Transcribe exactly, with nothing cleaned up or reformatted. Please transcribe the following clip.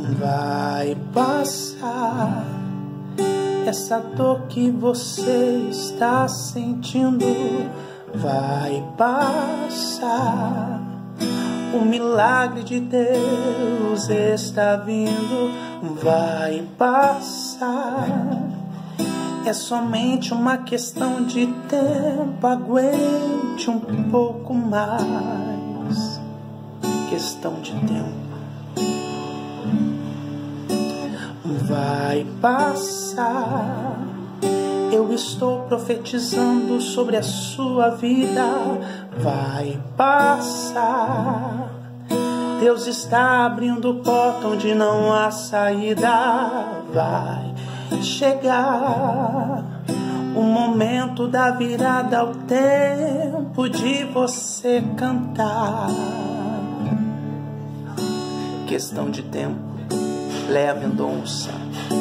Vai passar essa dor que você está sentindo. Vai passar. O milagre de Deus está vindo. Vai passar. É somente uma questão de tempo. Aguente um pouco mais. Questão de tempo. Vai passar. Eu estou profetizando sobre a sua vida. Vai passar. Deus está abrindo porta onde não há saída. Vai chegar o momento da virada, o tempo de você cantar. Questão de tempo. Léa Mendonça.